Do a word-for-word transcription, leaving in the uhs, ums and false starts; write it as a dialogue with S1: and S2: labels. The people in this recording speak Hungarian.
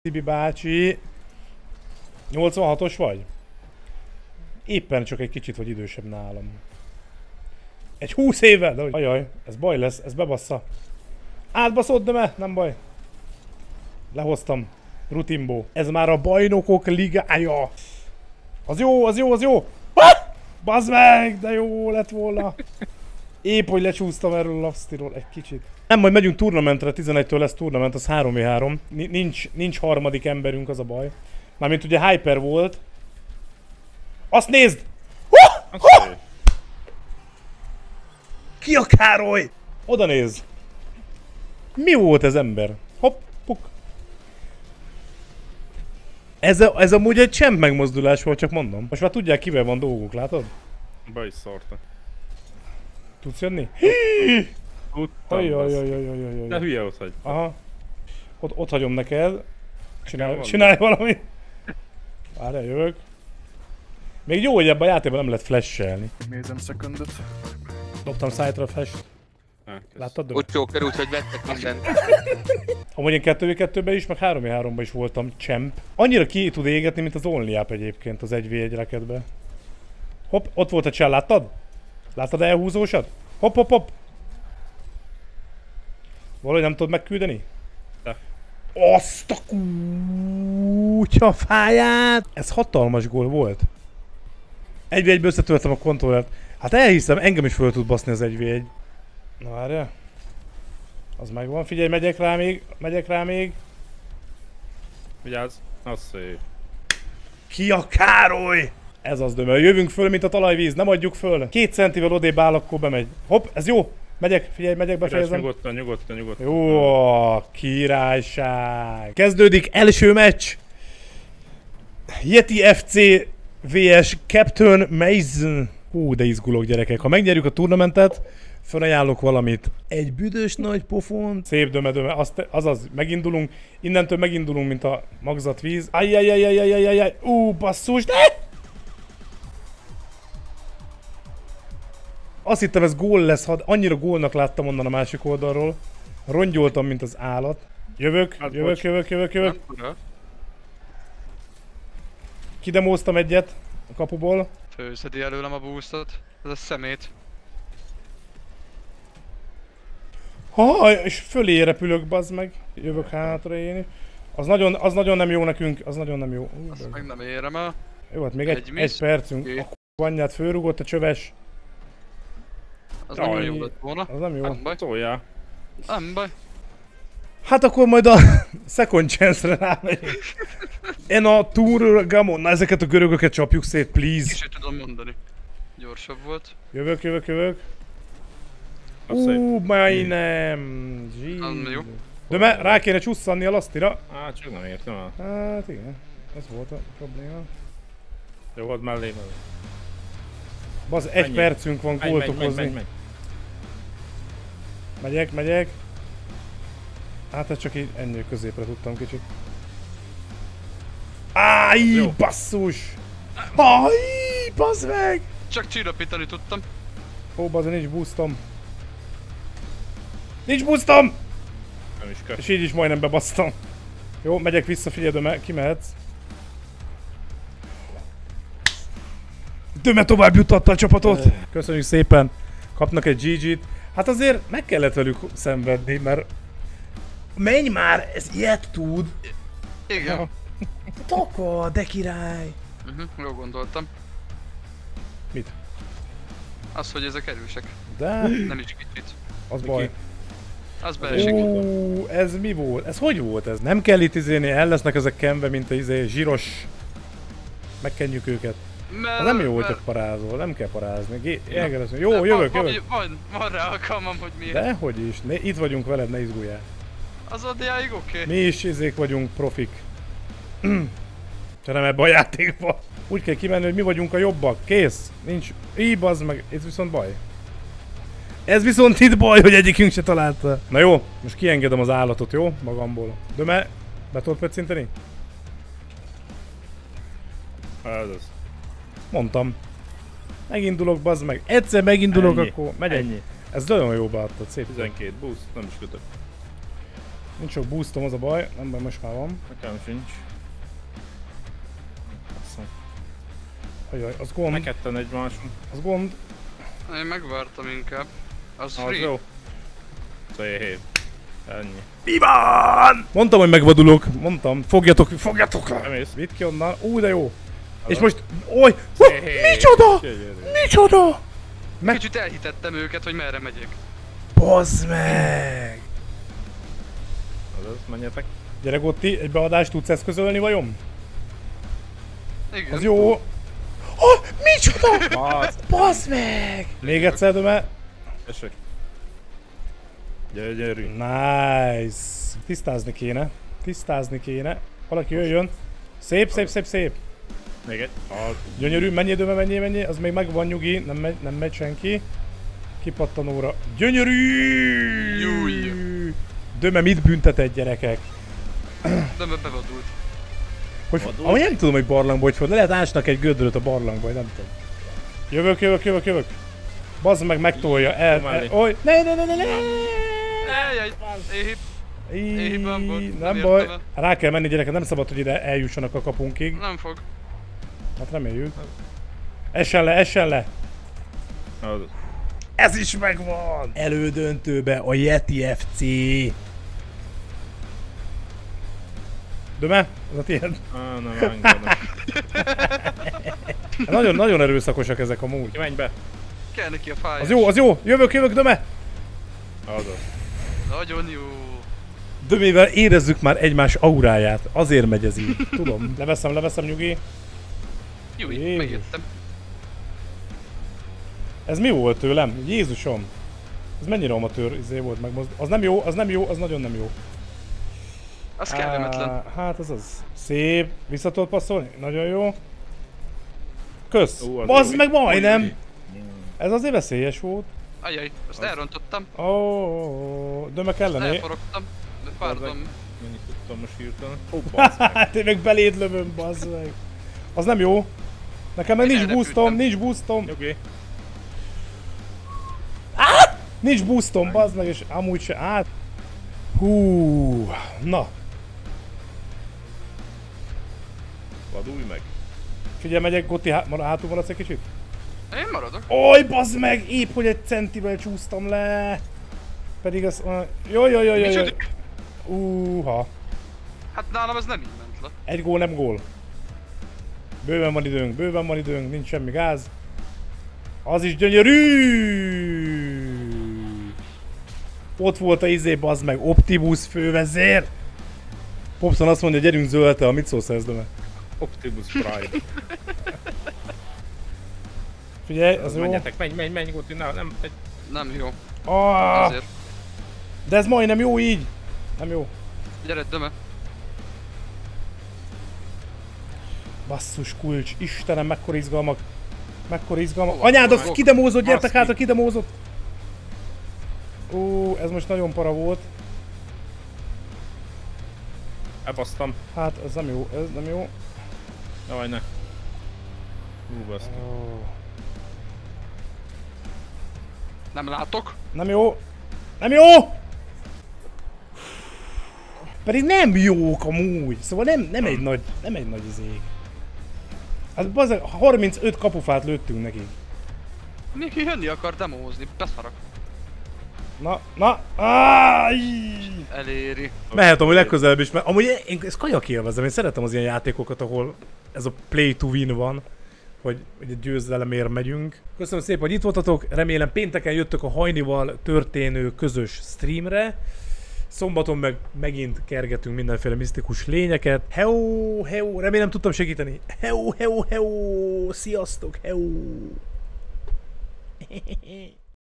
S1: Tibi bácsi. nyolcvanhatos vagy? Éppen csak egy kicsit vagy idősebb nálam. Egy húsz évvel? De hogy... Ajaj, ez baj lesz, ez bebassza. Átbaszod, de me? Nem baj. Lehoztam. Rutinbó. Ez már a bajnokok ligája. Az jó, az jó, az jó. Bazd meg, de jó lett volna. Épp, hogy lecsúsztam erről a lapsztiról egy kicsit. Nem, majd megyünk turnamentre, tizenegytől lesz turnament, az három v három. Nincs, nincs harmadik emberünk, az a baj. Mármint ugye Hyper volt. Azt nézd! Ha! Ha! Ki a Károly? Oda nézd! Mi volt ez ember? Hopp, puk. Ez, a, ez amúgy egy csemp megmozdulás volt, csak mondom. Most már tudják, kivel van dolguk, látod?
S2: Be is szórta.
S1: Tudsz jönni?
S2: Tudtam,
S1: Ajajajajajajajaj.
S2: de hülye ott hagy.
S1: Aha. Ott, ott hagyom neked. Csinálj, csinálj valamit. Várjál, jövök. Még jó, hogy ebben a játékban nem lehet flash-elni.
S3: Nézem szekundot.
S1: Dobtam szájtra a flash-t. Láttad?
S4: Ott Joker, úgyhogy vettek mindent.
S1: Amúgy én kettő v kettőben is, meg három v háromban is voltam champ. Annyira ki tud égetni, mint az Only App egyébként az egy v egy rakedbe. Hopp, ott volt a csel, láttad? Láttad elhúzósat? Hopp, hopp, hopp! Valahogy nem tudod megküldeni?
S2: De.
S1: Azt a kutyafáját! Ez hatalmas gól volt. egy v egyből összetöltem a kontrollert. Hát elhiszem, engem is föl tud baszni az egy v egy. Na várjál. Az megvan, figyelj, megyek rá még, megyek rá még.
S2: Vigyázz, az szép.
S1: Ki a Károly? Ez az dömöl, jövünk föl, mint a talajvíz, nem adjuk föl. Két centivel odébb áll, akkor bemegy. Hopp, ez jó. Megyek, figyelj, megyek, befejezem.
S2: Nyugodtan, nyugodtan, nyugodtan.
S1: Jó, királyság. Kezdődik első meccs. Yeti ef cé vs Captain Mason. Hú, de izgulok, gyerekek. Ha megnyerjük a turnamentet, felajánlok valamit. Egy büdös nagy pofont. Szép döme, döme. Azt, azaz, megindulunk. Innentől megindulunk, mint a magzatvíz. Ajjajjajjajjajjajjaj. Ú, basszus, de! Azt hittem, ez gól lesz, ha annyira gólnak láttam onnan a másik oldalról. Rongyoltam, mint az állat. Jövök,
S2: hát,
S1: jövök,
S2: bocs.
S1: jövök, jövök, jövök. Kidemóztam egyet a kapuból.
S4: Főszedi előlem a boostot. Ez a szemét.
S1: Ha, és fölé repülök, bazd meg. Jövök hátra én. Az nagyon, az nagyon nem jó nekünk, az nagyon nem jó. Uh,
S4: Azt meg nem érem el.
S1: Jó, hát még egy, egy,
S4: Egy
S1: egy percünk.
S4: Két.
S1: A k***anyját fölrúgott a csöves.
S4: Az
S2: Jaj.
S4: nagyon jó lett volna.
S1: Az nem jó.
S4: Nem baj.
S2: Szóljál.
S4: Nem baj.
S1: Hát akkor majd a second chance-re rámegyünk. Én a Tour Gamon, na ezeket a görögöket csapjuk szét, please.
S4: Kicsit tudom mondani. Gyorsabb volt.
S1: Jövök, jövök, jövök.
S2: Az szép.
S1: Ú, majdnem.
S4: Az jó.
S1: De me, rá kéne csusszanni a lasztira.
S2: Á, csak nem értem el.
S1: Hát igen, ez volt a probléma.
S2: Jó, volt mellé.
S1: Baz, egy
S2: Menjél.
S1: percünk van
S2: Megy,
S1: gólt
S2: megy, megy,
S1: okozni.
S2: megy, megy.
S1: Megyek, megyek. Hát ez csak így ennyi középre tudtam kicsit. Áj,
S2: Jó.
S1: basszus! Áj, bassz meg!
S4: Csak csillapítani tudtam.
S1: Ó, bazd, nincs boostom. Nincs boostom!
S2: Nem is kell.
S1: És így is majdnem bebasztam. Jó, megyek vissza, figyelj, Döme, kimehetsz. Döme tovább jutatta a csapatot! Köszönjük szépen! Kapnak egy gé gét. Hát azért meg kellett velük szenvedni, mert... Menj már, ez ilyet tud!
S4: Igen.
S1: Taka, de király!
S4: Uh-huh, jól gondoltam.
S1: Mit?
S4: Az, hogy ezek erősek.
S1: De...
S4: Nem is kicsit.
S1: Az baj.
S4: Az beesik.
S1: Ó, ez mi volt? Ez hogy volt ez? Nem kell itt izélni, el lesznek ezek kenve, mint a izé zsíros... Megkenjük őket.
S4: Mert,
S1: Az nem jó, hogy
S4: mert-
S1: csak parázol, nem kell parázni. Gé...
S4: Ja.
S1: Elkezdesz, jó,
S4: de
S1: jövök,
S4: van,
S1: jövök.
S4: Van, van rá alkalmam, hogy miért.
S1: Dehogy is, ne, itt vagyunk veled, ne izguljál.
S4: Az addiáig oké.
S1: Mi is izék vagyunk, profik. Csak nem ebben a játékban. Úgy kell kimenni, hogy mi vagyunk a jobbak. Kész. Nincs. Így bazd meg. Ez viszont baj. Ez viszont itt baj, hogy egyikünk se találta. Na jó, most kiengedem az állatot, jó? Magamból. De me... Be tudod pöccinteni?
S2: Ez az.
S1: Mondtam. Megindulok, bazd meg. Egyszer megindulok,
S2: Ennyi.
S1: akkor megyek.
S2: Ennyi.
S1: Ez nagyon jó beadtad, szép.
S2: tizenkét boost, nem is kötök.
S1: Nincs sok boostom, az a baj. Nem baj, most már van.
S2: Nekem sincs. Basszom.
S1: Ajaj, az gond.
S2: Megketten egymásunk.
S1: Az gond.
S4: Én megvártam inkább. Az
S2: Az
S4: free.
S2: jó. Szép. Ennyi.
S1: Mi van? Mondtam, hogy megvadulok. Mondtam. Fogjatok, fogjatok!
S2: Emész.
S1: Vidd ki onnan. Ú, de jó. És most... Oly! Hú,
S2: Szép.
S1: micsoda!
S2: Gyönyörű.
S1: Micsoda! Meg...
S4: Kicsit elhitettem őket, hogy merre megyek.
S1: Bazd meg!
S2: Azaz, menjetek.
S1: Gyere Gotti, egy beadást tudsz eszközölni vajon?
S4: Igen.
S1: Az jó. Oh, micsoda!
S2: Basz.
S1: Bazd meg! Még egyszer, Döme.
S2: Esek. Gyönyörű.
S1: Nice. Tisztázni kéne. Tisztázni kéne. Valaki jöjjön. Szép, szép, szép, szép.
S2: Még egy. Az.
S1: Gyönyörű, menjél Döme, menjél, menjél. Az még megvan, nyugi. Nem megy, nem megy senki. Kipattanóra. Gyönyörű!
S4: Júj.
S1: Döme mit büntetett, gyerekek?
S4: De bevadult.
S1: Hogy,
S2: Vadul?
S1: ahogy nem tudom, hogy barlangba hogy fog. Lehet ásnak egy gödröt a barlangba, vagy nem tudom. Jövök, jövök, jövök, jövök. Bazd meg, megtolja. El, el, oly, ne, ne, ne, ne, ne.
S4: Ejjjj, éhip. Éhip nem volt,
S1: Í,
S4: nem
S1: Nem baj.
S4: értem
S1: Rá kell menni, gyerekek, nem szabad, hogy ide eljussanak a kapunkig.
S4: Nem fog.
S1: Hát reméljük. Essen le, essen le.
S2: Az.
S1: Ez is megvan! Elődöntőbe a Yeti ef cé. Döme? Ez a tiéd?
S2: Ah, nem engedem.
S1: Nagyon, nagyon erőszakosak ezek amúgy.
S2: Ki menj be.
S4: Kell neki a fájás.
S1: Az jó, az jó! Jövök, jövök, Döme!
S2: Azaz.
S4: Nagyon jó.
S1: Dömével érezzük már egymás auráját. Azért megy ez így. Tudom. Leveszem, leveszem, nyugi.
S4: Júj,
S1: Jézus.
S4: megjöttem.
S1: Ez mi volt tőlem? Jézusom! Ez mennyire amatőr izé volt megmozd... Az nem jó, az nem jó, az nagyon nem jó.
S4: Az kellemetlen.
S1: Á, hát az az. Szép. Vissza tudod passzolni? Nagyon jó. Kösz!
S2: Ú, az
S1: Bazd
S2: jó.
S1: meg majdnem! Ez azért veszélyes volt.
S4: Ajjaj, azt elrontottam.
S1: Ó, oh, Döme kellene.
S4: Elforogtam. De pardon.
S2: Mennyit tudtam most hirtelen. Ó, bassz meg.
S1: Hát én meg beléd lövöm, bazd meg. Az nem jó. Nekem meg
S4: Én
S1: nincs boostom,
S4: elrepültem.
S1: nincs boostom.
S2: Nyugi.
S1: Nincs boostom, bazd meg, és amúgy se át. Hú, na.
S2: Vadulj meg.
S1: Figyelj, megyek, Gotti, há hátul maradsz egy kicsit?
S4: Én maradok.
S1: Oj, bazd meg, épp hogy egy centivel csúsztam le. Pedig az... Jaj, jaj, jaj, jaj, jaj.
S4: Micsodik?
S1: Úha.
S4: Hát nálam ez nem így ment le.
S1: Egy gól, nem gól. Bőven van időnk, bőven van időnk, nincs semmi gáz. Az is gyönyörű! Ott volt a izé, bazd meg, Optimus fővezér! Popson azt mondja, gyerünk zöldte, mit szólsz ez, Döme?
S2: Optimus Prime.
S1: Figyelj, az jó.
S2: Menjetek, menj, menj, menj, Guti, ne, nem, egy...
S4: Nem jó.
S1: Ah,
S4: Azért.
S1: de ez majdnem jó így. Nem jó.
S4: Gyere, Döme.
S1: Basszus kulcs, Istenem, mekkora izgalmak. Mekkora izgalmak. Anyád, az kidemózott, gyertek hátra, kidemózott. Ó, ez most nagyon para volt.
S2: Elbasztam.
S1: Hát, ez nem jó, ez nem jó.
S2: Jaj, ne. Hú, baszki.
S1: Ó,
S4: Nem látok.
S1: nem jó. Nem jó! Pedig nem jók amúgy, szóval nem, nem egy nagy, nem egy nagy izég. Hát bazdmeg, harmincöt kapufát lőttünk neki.
S4: Még jönni akar demózni, beszarok.
S1: Na, na, áj!
S4: Eléri.
S1: Mehet amúgy legközelebb is, mert amúgy én ezt kajak élvezem, én szeretem az ilyen játékokat, ahol ez a play to win van, hogy ugye győzelemért megyünk. Köszönöm szépen, hogy itt voltatok, remélem pénteken jöttök a Hajnival történő közös streamre. Szombaton meg megint kergetünk mindenféle misztikus lényeket. Heó, heó, remélem tudtam segíteni. Heó, heó, heó, sziasztok, heó.